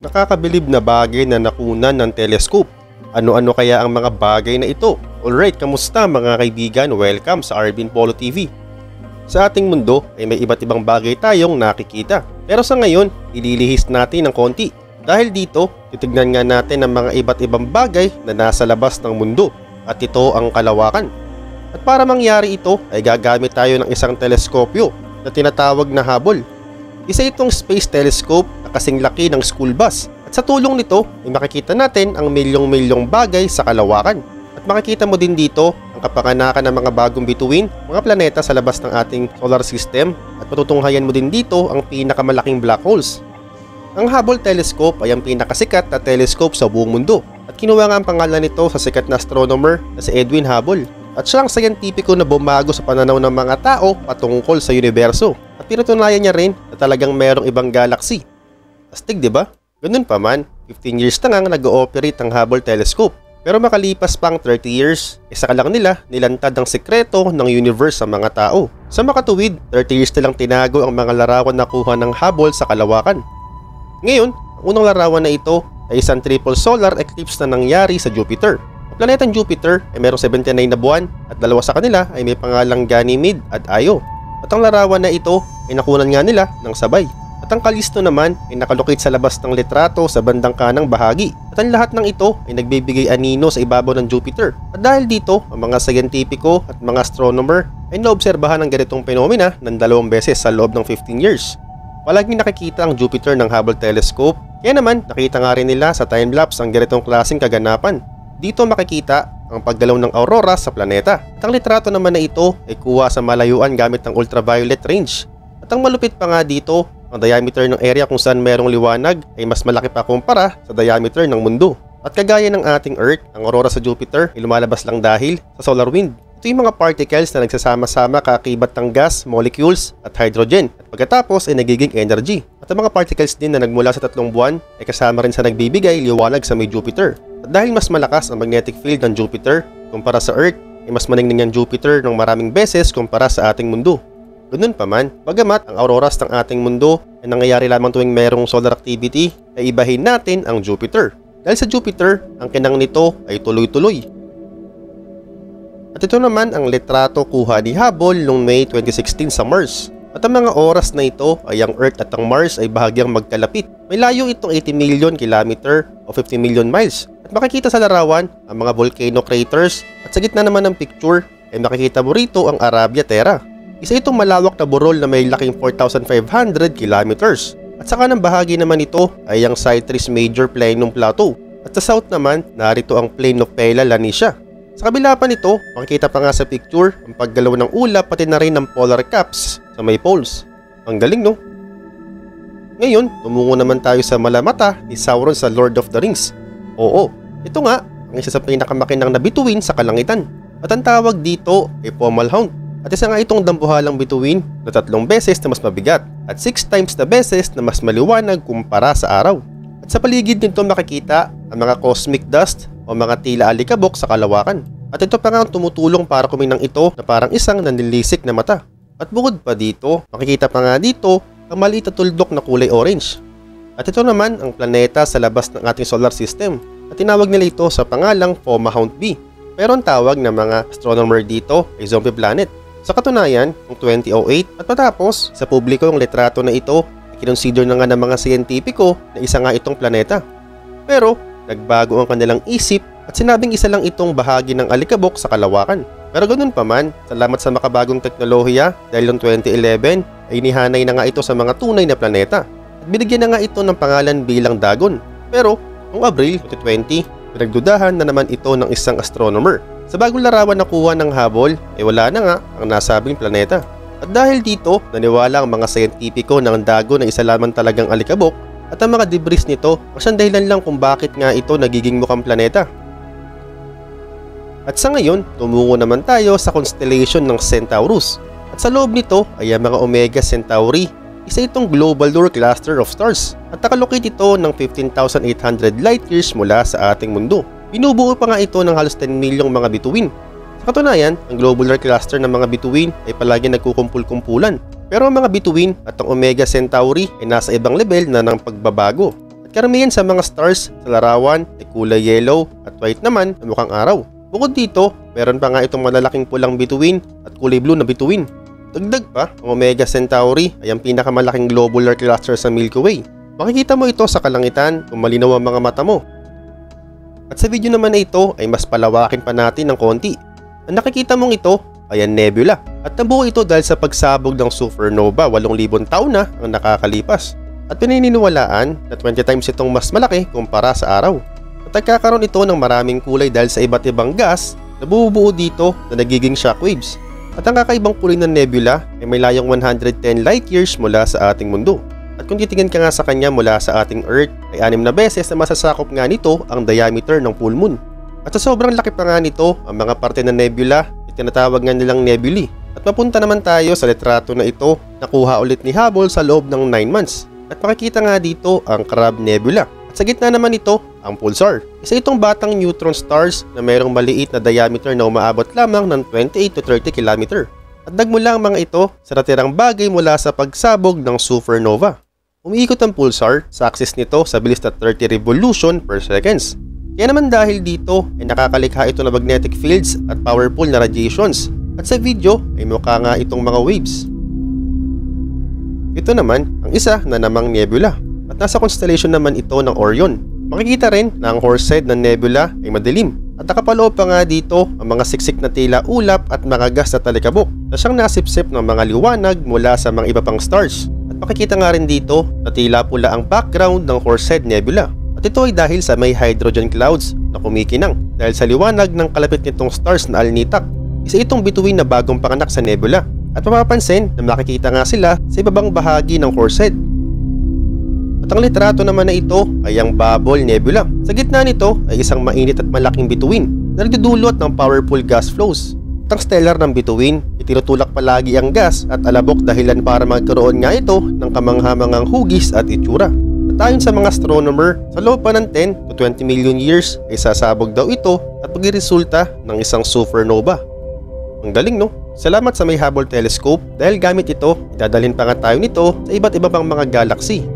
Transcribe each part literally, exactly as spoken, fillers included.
Nakakabilib na bagay na nakunan ng telescope. Ano-ano kaya ang mga bagay na ito? Alright, kamusta mga kaibigan? Welcome sa Arvin Polo T V. Sa ating mundo ay may iba't ibang bagay tayong nakikita. Pero sa ngayon, ililihis natin ng konti. Dahil dito, titignan nga natin ang mga iba't ibang bagay na nasa labas ng mundo. At ito ang kalawakan. At para mangyari ito ay gagamit tayo ng isang teleskopyo na tinatawag na Hubble. Isa itong space telescope na kasing laki ng school bus. At sa tulong nito ay makikita natin ang milyong-milyong bagay sa kalawakan. At makikita mo din dito ang kapanganakan ng mga bagong bituin, mga planeta sa labas ng ating solar system. At matutunghayan mo din dito ang pinakamalaking black holes. Ang Hubble telescope ay ang pinakasikat na telescope sa buong mundo. At kinuha nga ang pangalan nito sa sikat na astronomer na si Edwin Hubble. At siya ang scientifico na bumago sa pananaw ng mga tao patungkol sa universo. At pinatunayan niya rin na talagang mayroong ibang galaxy. Astig, di ba? Ganun pa man, fifteen years na nga nag-ooperate ang Hubble telescope. Pero makalipas pang thirty years, isa ka lang nila nilantad ang sekreto ng universe sa mga tao. Sa makatuwid, thirty years nilang tinago ang mga larawan na kuha ng Hubble sa kalawakan. Ngayon, ang unang larawan na ito ay isang triple solar eclipse na nangyari sa Jupiter. Ang planetang Jupiter ay mayroong seventy-nine na buwan at dalawa sa kanila ay may pangalang Ganymede at Io. At ang larawan na ito ay nakunan nga nila ng sabay. At ang Callisto naman ay nakalukit sa labas ng litrato sa bandang kanang bahagi. At ang lahat ng ito ay nagbibigay anino sa ibabaw ng Jupiter. At dahil dito, ang mga scientifico at mga astronomer ay naobserbahan ng ganitong phenomena ng dalawang beses sa loob ng fifteen years. Palaging nakikita ang Jupiter ng Hubble telescope, kaya naman nakita nga rin nila sa time-lapse ang ganitong klaseng kaganapan. Dito makikita ang paggalaw ng aurora sa planeta. At ang litrato naman na ito ay kuha sa malayuan gamit ng ultraviolet range. At ang malupit pa nga dito, ang diameter ng area kung saan merong liwanag ay mas malaki pa kumpara sa diameter ng mundo. At kagaya ng ating Earth, ang aurora sa Jupiter ay lumalabas lang dahil sa solar wind. Ito yung mga particles na nagsasama-sama kakibat ng gas, molecules at hydrogen. At pagkatapos ay nagiging energy. At ang mga particles din na nagmula sa tatlong buwan ay kasama rin sa nagbibigay liwanag sa may Jupiter. At dahil mas malakas ang magnetic field ng Jupiter kumpara sa Earth, ay mas maningning ang Jupiter ng maraming beses kumpara sa ating mundo. Ganun pa man, bagamat ang auroras ng ating mundo ay nangyayari lamang tuwing mayroong solar activity, ay ibahin natin ang Jupiter. Dahil sa Jupiter, ang kinang nito ay tuloy-tuloy. At ito naman ang litrato kuha ni Hubble noong May twenty sixteen sa Mars. At ang mga oras na ito ay ang Earth at ang Mars ay bahagyang magkalapit. May layo itong eighty million kilometer o fifty million miles. At makikita sa larawan ang mga volcano craters at sa gitna naman ng picture ay makikita mo rito ang Arabia Terra. Isa itong malawak na burol na may laking four thousand five hundred kilometers. At sa kanang bahagi naman ito ay ang Citrus Major Planum Plateau. At sa south naman, narito ang Plain of Pela Lanicia. Sa kabila pa nito, makikita pa nga sa picture ang paggalaw ng ulap pati na rin ng polar caps sa may poles. Ang galing, no? Ngayon, tumungo naman tayo sa malamata ni Sauron sa Lord of the Rings. Oo, ito nga ang isa sa pinakamakinang na bituin sa kalangitan. At ang tawag dito ay Fomalhaut. At isa nga itong dambuhalang bituin na tatlong beses na mas mabigat at six times na beses na mas maliwanag kumpara sa araw. At sa paligid nito makikita ang mga cosmic dust o mga tila alikabok sa kalawakan. At ito pa nga ang tumutulong para kuminang ito na parang isang nanilisik na mata. At bukod pa dito, makikita pa nga dito ang maliit na tuldok na kulay orange. At ito naman ang planeta sa labas ng ating solar system. At tinawag nila ito sa pangalang Fomalhaut B. Pero ang tawag ng mga astronomer dito ay zombie planet. Sa katunayan, noong twenty oh eight at matapos sa publiko yung litrato na ito, kinonsider na nga ng mga siyentipiko na isa nga itong planeta. Pero nagbago ang kanilang isip at sinabing isa lang itong bahagi ng alikabok sa kalawakan. Pero ganun pa man, salamat sa makabagong teknolohiya dahil noong twenty eleven ay inihanay na nga ito sa mga tunay na planeta. At binigyan na nga ito ng pangalan bilang Dagon. Pero noong Abril twenty twenty, pinagdudahan na naman ito ng isang astronomer. Sa bagong larawan na kuha ng Hubble ay wala na nga ang nasabing planeta. At dahil dito, naniwala ang mga siyentipiko na ang Dagon ay isa lamang talagang alikabok at ang mga debris nito ang siyang dahilan lang kung bakit nga ito nagiging mukhang planeta. At sa ngayon, tumungo naman tayo sa constellation ng Centaurus. At sa loob nito ay ang mga Omega Centauri, isa itong global Lower cluster of stars. At nakalocate ito ng fifteen thousand eight hundred light years mula sa ating mundo. Binubuo pa nga ito ng halos ten milyong mga bituin. Sa katunayan, ang globular cluster ng mga bituin ay palagi nagkukumpul-kumpulan. Pero ang mga bituin at ang Omega Centauri ay nasa ibang level na ng pagbabago. At karamihan sa mga stars sa larawan ay kulay yellow at white naman na mukhang araw. Bukod dito, meron pa nga itong malalaking pulang bituin at kulay blue na bituin. Dagdag pa, ang Omega Centauri ay ang pinakamalaking globular cluster sa Milky Way. Makikita mo ito sa kalangitan kung malinaw ang mga mata mo. At sa video naman na ito ay mas palawakin pa natin ng konti. Ang nakikita mong ito ay ang nebula at nabuo ito dahil sa pagsabog ng supernova walong libong taon na ang nakakalipas. At pinaniniwalaan na twenty times itong mas malaki kumpara sa araw. At nagkakaroon ito ng maraming kulay dahil sa iba't ibang gas na bumubuo dito na nagiging shockwaves. At ang kakaibang kulay ng nebula ay may layong one hundred ten light years mula sa ating mundo. At kung titingin ka nga sa kanya mula sa ating Earth ay anim na beses na masasakop nga nito ang diameter ng full moon. At sa sobrang laki pa nga nito, ang mga parte ng nebula ay tinatawag nga nilang nebulae. At mapunta naman tayo sa litrato na ito na kuha ulit ni Hubble sa loob ng nine months. At makikita nga dito ang Crab Nebula. At sa gitna naman ito, ang Pulsar. Isa itong batang neutron stars na mayroong maliit na diameter na umaabot lamang ng twenty-eight to thirty kilometer. At nagmula ang mga ito sa natirang bagay mula sa pagsabog ng supernova. Umiikot ang pulsar sa axis nito sa bilis na thirty revolution per seconds. Kaya naman dahil dito ay nakakalikha ito ng magnetic fields at powerful na radiations. At sa video ay mukha nga itong mga waves. Ito naman ang isa na namang nebula. At nasa constellation naman ito ng Orion. Makikita rin na ang Horsehead ng nebula ay madilim. At nakapaloob pa nga dito ang mga siksik na tila ulap at mga gas na talikabok na siyang nasipsip ng mga liwanag mula sa mga iba pang stars. At makikita nga rin dito na tila pula ang background ng Horsehead Nebula. At ito ay dahil sa may hydrogen clouds na kumikinang dahil sa liwanag ng kalapit nitong stars na Alnitak. Isa itong bituin na bagong panganak sa nebula. At mapapansin na makikita nga sila sa ibabang bahagi ng Horsehead. At ang litrato naman na ito ay ang Bubble Nebula. Sa gitna nito ay isang mainit at malaking bituin na nagdudulot ng powerful gas flows. At ang stellar ng bituin, itinutulak palagi ang gas at alabok dahilan para magkaroon nga ito ng kamanghamangang hugis at itsura. At ayon sa mga astronomer, sa loob pa ng ten to twenty million years ay sasabog daw ito at magresulta ng isang supernova. Ang galing, no? Salamat sa may Hubble telescope dahil gamit ito, idadalhin pa nga tayo nito sa iba't iba pang mga galaxy.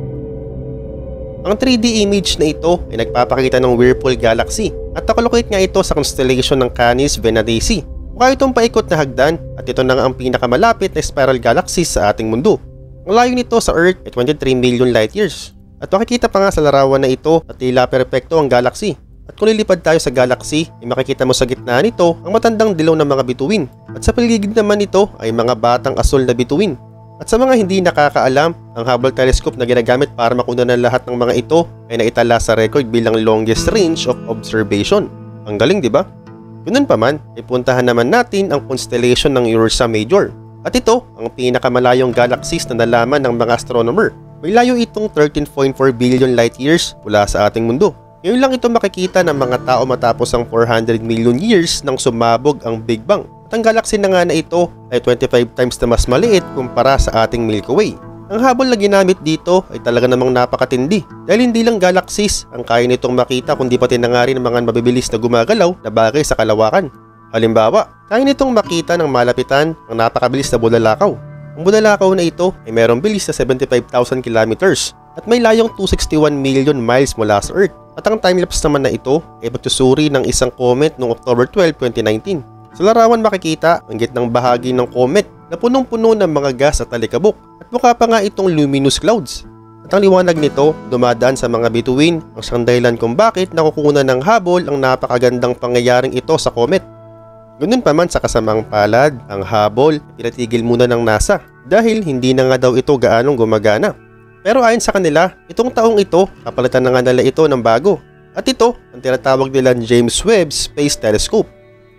Ang three D image na ito ay nagpapakita ng Whirlpool Galaxy at nakalocate nga ito sa constellation ng Canis Venatici. Mukha itong paikot na hagdan at ito na nga ang pinakamalapit na spiral galaxy sa ating mundo. Ang layo nito sa Earth ay twenty-three million light years. At makikita pa nga sa larawan na ito na tila perpekto ang galaxy. At kung lilipad tayo sa galaxy, ay makikita mo sa gitna nito ang matandang dilaw ng mga bituin. At sa paligid naman nito ay mga batang asul na bituin. At sa mga hindi nakakaalam, ang Hubble telescope na ginagamit para makuna ng lahat ng mga ito ay naitala sa record bilang longest range of observation. Ang galing, di ba? Ganun pa man, ipuntahan naman natin ang constellation ng Ursa Major. At ito ang pinakamalayong galaxies na nalaman ng mga astronomer. May layo itong thirteen point four billion light years mula sa ating mundo. Ngayon lang ito makikita ng mga tao matapos ang four hundred million years nang sumabog ang Big Bang. At ang galaxy na nga na ito ay twenty-five times na mas maliit kumpara sa ating Milky Way. Ang Hubble na ginamit dito ay talaga namang napakatindi dahil hindi lang galaxies ang kaya nitong makita kundi pati na nga rin ang mga mabibilis na gumagalaw na bagay sa kalawakan. Halimbawa, kaya nitong makita ng malapitan ang napakabilis na bulalakaw. Ang bulalakaw na ito ay mayroong bilis na seventy-five thousand kilometers at may layong two hundred sixty-one million miles mula sa Earth. At ang timelapse naman na ito ay pagsusuri ng isang comet noong October twelfth, twenty nineteen. Sa larawan makikita ang gitnang bahagi ng comet na punong-puno ng mga gas at talikabok at mukha pa nga itong luminous clouds. At ang liwanag nito dumadaan sa mga bituin ang siyang dahilan kung bakit nakukunan ng Hubble ang napakagandang pangyayaring ito sa comet. Ganun pa man sa kasamang palad, ang Hubble pinatigil muna ng NASA dahil hindi na nga daw ito gaanong gumagana. Pero ayon sa kanila, itong taong ito, kapalitan na nga nila ito ng bago. At ito, ang tinatawag nilang James Webb Space Telescope.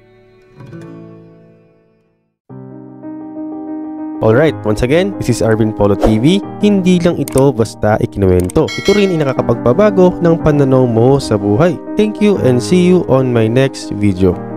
Alright, once again, this is Arvin Polo T V. Hindi lang ito basta ikinuwento. Ito rin ay nakakapagpabago ng pananaw mo sa buhay. Thank you and see you on my next video.